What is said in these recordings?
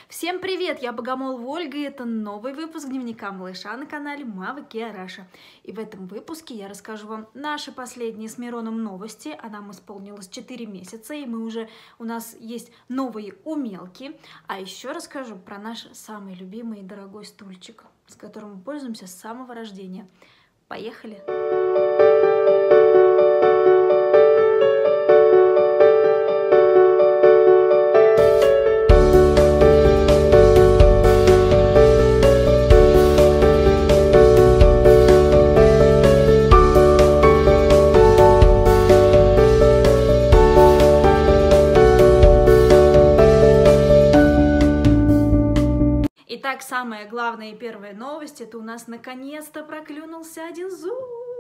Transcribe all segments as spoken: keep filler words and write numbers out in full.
Всем привет! Я Богомол Ольга, и это новый выпуск дневника малыша на канале Мава Киа Раша. И в этом выпуске я расскажу вам наши последние с Мироном новости, а нам исполнилось четыре месяца, и мы уже, у нас есть новые умелки. А еще расскажу про наш самый любимый и дорогой стульчик, с которым мы пользуемся с самого рождения. Поехали! Итак, самая главная и первая новость, это у нас наконец-то проклюнулся один зуб.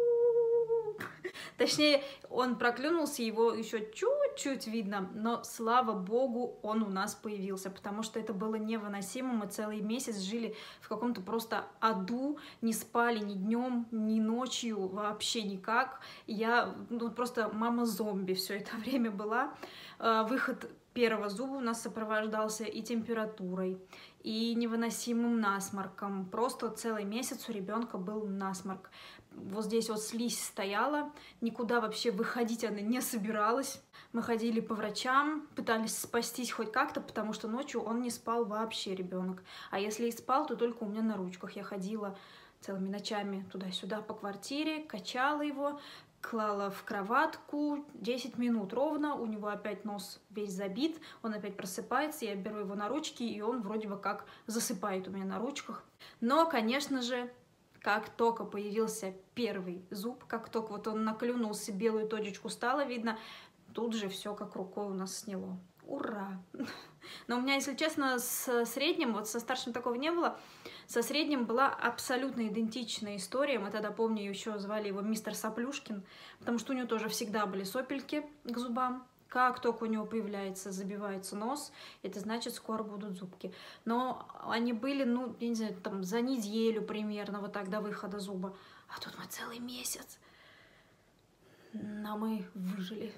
Точнее, он проклюнулся, его еще чуть-чуть видно, но, слава богу, он у нас появился, потому что это было невыносимо. Мы целый месяц жили в каком-то просто аду, не спали ни днем, ни ночью, вообще никак. Я, ну, просто мама-зомби все это время была. Выход первого зуба у нас сопровождался и температурой, и невыносимым насморком. Просто целый месяц у ребенка был насморк. Вот здесь вот слизь стояла, никуда вообще выходить она не собиралась. Мы ходили по врачам, пытались спастись хоть как-то, потому что ночью он не спал вообще, ребенок. А если и спал, то только у меня на ручках. Я ходила целыми ночами туда-сюда по квартире, качала его, клала в кроватку, десять минут ровно, у него опять нос весь забит, он опять просыпается, я беру его на ручки, и он вроде бы как засыпает у меня на ручках. Но, конечно же, как только появился первый зуб, как только вот он наклюнулся, белую точечку стало видно, тут же все как рукой у нас сняло. Ура! Но у меня, если честно, с средним, вот со старшим такого не было, со средним была абсолютно идентичная история. Мы тогда, помню, еще звали его мистер Соплюшкин, потому что у него тоже всегда были сопельки к зубам. Как только у него появляется, забивается нос, это значит, скоро будут зубки. Но они были, ну, я не знаю, там за неделю примерно, вот так до выхода зуба. А тут мы целый месяц. Но мы выжили.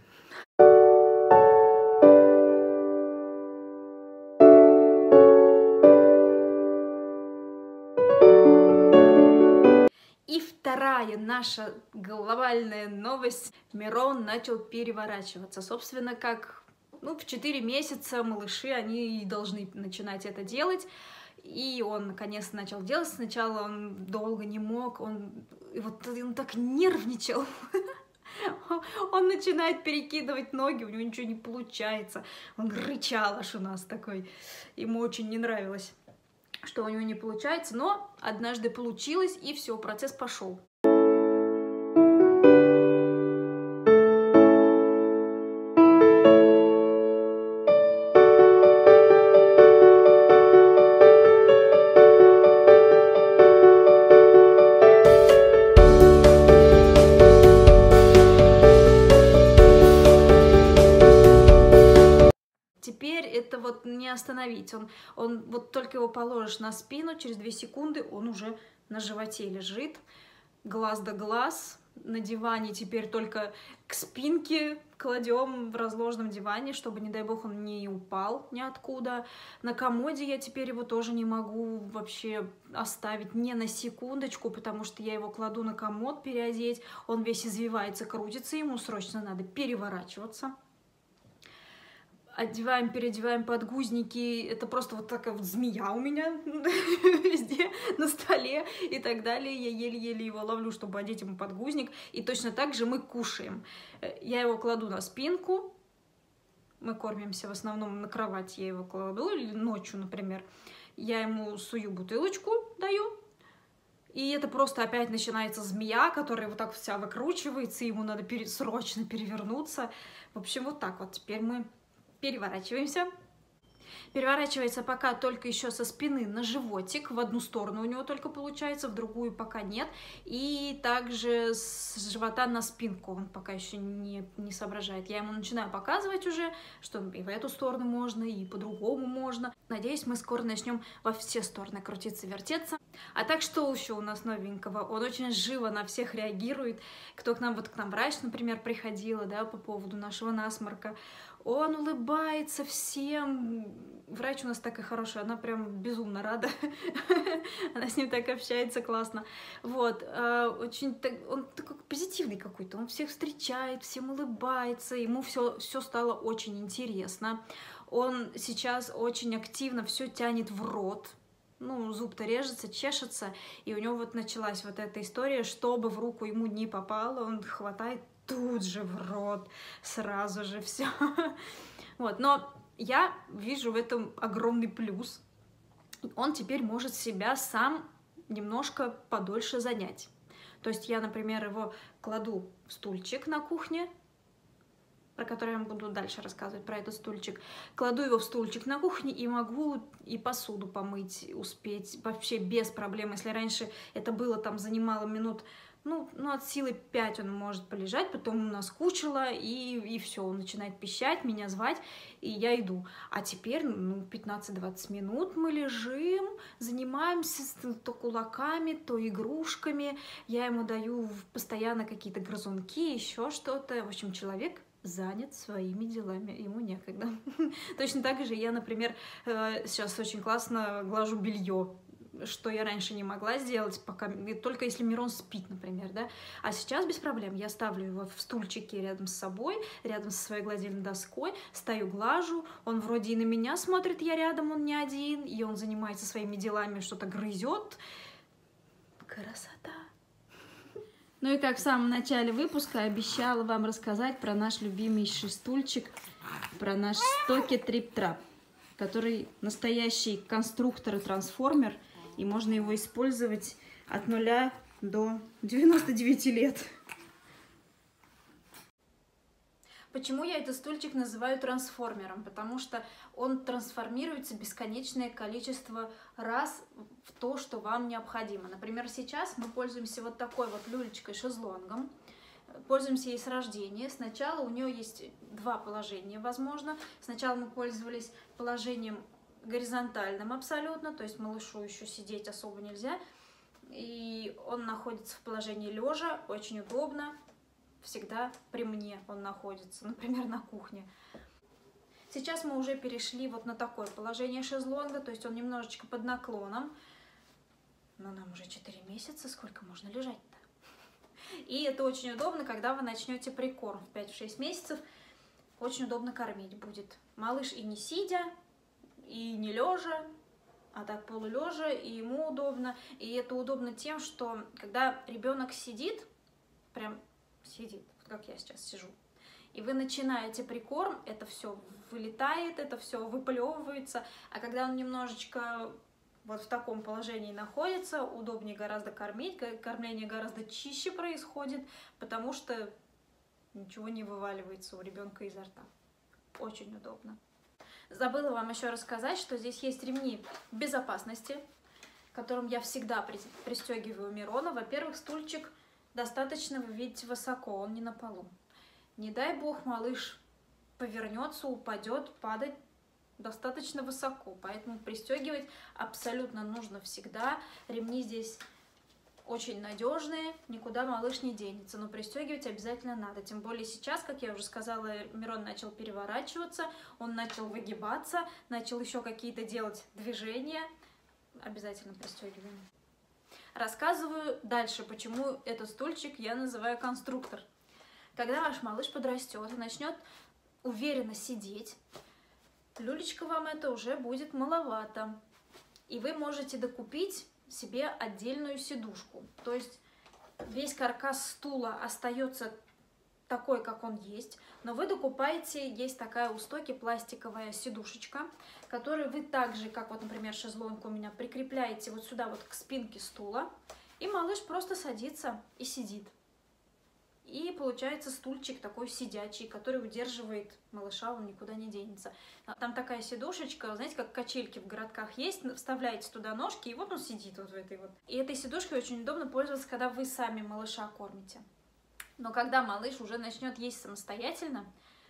И вторая наша глобальная новость. Мирон начал переворачиваться. Собственно, как ну, в четыре месяца малыши, они должны начинать это делать. И он наконец-то начал делать. Сначала он долго не мог, он, вот, он так нервничал. Он начинает перекидывать ноги, у него ничего не получается. Он рычал аж у нас такой. Ему очень не нравилось, что у него не получается, но однажды получилось, и все, процесс пошел. Теперь это вот не остановить. Он, он вот только его положишь на спину, через две секунды он уже на животе лежит. Глаз да глаз. На диване теперь только к спинке кладем в разложенном диване, чтобы, не дай бог, он не упал ниоткуда. На комоде я теперь его тоже не могу вообще оставить ни на секундочку, потому что я его кладу на комод переодеть. Он весь извивается, крутится, ему срочно надо переворачиваться. Одеваем, переодеваем подгузники, это просто вот такая вот змея у меня везде на столе и так далее. Я еле-еле его ловлю, чтобы одеть ему подгузник. И точно так же мы кушаем. Я его кладу на спинку, мы кормимся в основном на кровать, я его кладу, или ночью, например. Я ему сую бутылочку, даю. И это просто опять начинается змея, которая вот так вся выкручивается, ему надо пере... срочно перевернуться. В общем, вот так вот теперь мы переворачиваемся. Переворачивается пока только еще со спины на животик. В одну сторону у него только получается, в другую пока нет. И также с живота на спинку он пока еще не, не соображает. Я ему начинаю показывать уже, что и в эту сторону можно, и по-другому можно. Надеюсь, мы скоро начнем во все стороны крутиться, вертеться. А так что еще у нас новенького? Он очень живо на всех реагирует. Кто к нам, вот к нам врач, например, приходила, да, по поводу нашего насморка. Он улыбается всем. Врач у нас такая хорошая, она прям безумно рада. Она с ним так общается классно. Вот, очень, он такой позитивный какой-то, он всех встречает, всем улыбается, ему все, все стало очень интересно. Он сейчас очень активно все тянет в рот. Ну, зуб-то режется, чешется, и у него вот началась вот эта история, чтобы в руку ему не попало, он хватает тут же в рот, сразу же все. Вот, но я вижу в этом огромный плюс. Он теперь может себя сам немножко подольше занять. То есть я, например, его кладу в стульчик на кухне, про который я вам буду дальше рассказывать, про этот стульчик. Кладу его в стульчик на кухне и могу и посуду помыть, успеть вообще без проблем. Если раньше это было, там, занимало минут, ну, ну от силы пять он может полежать, потом у нас наскучило, и, и все, он начинает пищать, меня звать, и я иду. А теперь, ну, пятнадцать-двадцать минут мы лежим, занимаемся то кулаками, то игрушками, я ему даю постоянно какие-то грызунки, еще что-то. В общем, человек занят своими делами, ему некогда. Точно так же я, например, сейчас очень классно глажу белье, что я раньше не могла сделать, пока, только если Мирон спит, например, да, а сейчас без проблем, я ставлю его в стульчике рядом с собой, рядом со своей гладильной доской, стою, глажу, он вроде и на меня смотрит, я рядом, он не один, и он занимается своими делами, что-то грызет. Красота! Ну и как в самом начале выпуска обещала вам рассказать про наш любимейший стульчик, про наш Стоки Трип Трап, который настоящий конструктор и трансформер, и можно его использовать от нуля до девяноста девяти лет. Почему я этот стульчик называю трансформером? Потому что он трансформируется бесконечное количество раз в то, что вам необходимо. Например, сейчас мы пользуемся вот такой вот люлечкой-шезлонгом. Пользуемся ей с рождения. Сначала у нее есть два положения, возможно. Сначала мы пользовались положением горизонтальным абсолютно, то есть малышу еще сидеть особо нельзя. И он находится в положении лежа, очень удобно. Всегда при мне он находится, например, на кухне. Сейчас мы уже перешли вот на такое положение шезлонга, то есть он немножечко под наклоном. Но нам уже четыре месяца, сколько можно лежать-то? И это очень удобно, когда вы начнете прикорм в пять-шесть месяцев. Очень удобно кормить будет. Малыш и не сидя, и не лежа, а так полулежа, и ему удобно. И это удобно тем, что когда ребенок сидит, прям сидит, вот как я сейчас сижу, и вы начинаете прикорм, это все вылетает, это все выплевывается, а когда он немножечко вот в таком положении находится, удобнее гораздо кормить, кормление гораздо чище происходит, потому что ничего не вываливается у ребенка изо рта. Очень удобно. Забыла вам еще рассказать, что здесь есть ремни безопасности, которым я всегда пристегиваю Мирона. Во-первых, стульчик достаточно, вы видите, высоко, он не на полу. Не дай бог, малыш повернется, упадет, падать достаточно высоко, поэтому пристегивать абсолютно нужно всегда. Ремни здесь очень надежные, никуда малыш не денется, но пристегивать обязательно надо. Тем более сейчас, как я уже сказала, Мирон начал переворачиваться, он начал выгибаться, начал еще какие-то делать движения. Обязательно пристегиваем. Рассказываю дальше, почему этот стульчик я называю конструктор. Когда ваш малыш подрастет и начнет уверенно сидеть, люлечка вам это уже будет маловато. И вы можете докупить себе отдельную сидушку. То есть весь каркас стула остается такой, как он есть, но вы докупаете, есть такая у Стоки пластиковая сидушечка, которую вы также, как вот, например, шезлонг у меня, прикрепляете вот сюда вот к спинке стула, и малыш просто садится и сидит. И получается стульчик такой сидячий, который удерживает малыша, он никуда не денется. Там такая сидушечка, знаете, как качельки в городках есть, вставляете туда ножки, и вот он сидит вот в этой вот. И этой сидушкой очень удобно пользоваться, когда вы сами малыша кормите. Но когда малыш уже начнет есть самостоятельно,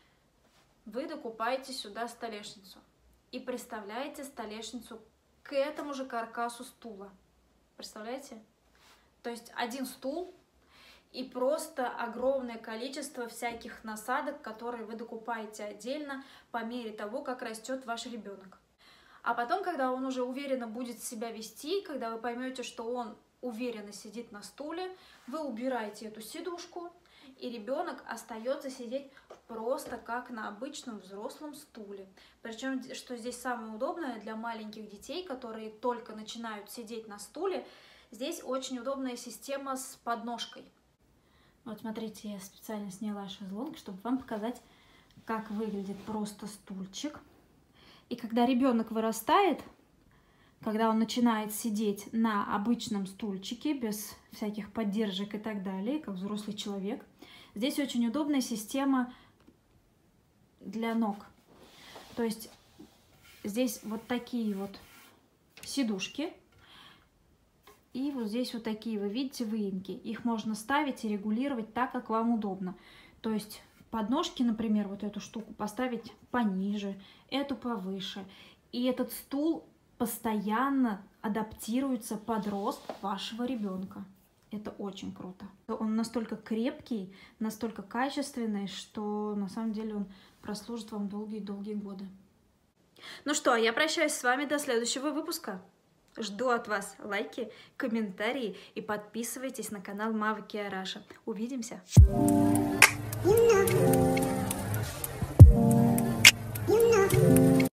вы докупаете сюда столешницу. И приставляете столешницу к этому же каркасу стула. Представляете? То есть один стул, и просто огромное количество всяких насадок, которые вы докупаете отдельно по мере того, как растет ваш ребенок. А потом, когда он уже уверенно будет себя вести, когда вы поймете, что он уверенно сидит на стуле, вы убираете эту сидушку, и ребенок остается сидеть просто как на обычном взрослом стуле. Причем, что здесь самое удобное для маленьких детей, которые только начинают сидеть на стуле, здесь очень удобная система с подножкой. Вот смотрите, я специально сняла шезлонг, чтобы вам показать, как выглядит просто стульчик. И когда ребенок вырастает, когда он начинает сидеть на обычном стульчике, без всяких поддержек и так далее, как взрослый человек, здесь очень удобная система для ног. То есть здесь вот такие вот сидушки. И вот здесь вот такие, вы видите, выемки. Их можно ставить и регулировать так, как вам удобно. То есть подножки, например, вот эту штуку поставить пониже, эту повыше. И этот стул постоянно адаптируется под рост вашего ребенка. Это очень круто. Он настолько крепкий, настолько качественный, что на самом деле он прослужит вам долгие-долгие годы. Ну что, я прощаюсь с вами до следующего выпуска. Жду от вас лайки, комментарии и подписывайтесь на канал Мавы Киа Раша. Увидимся!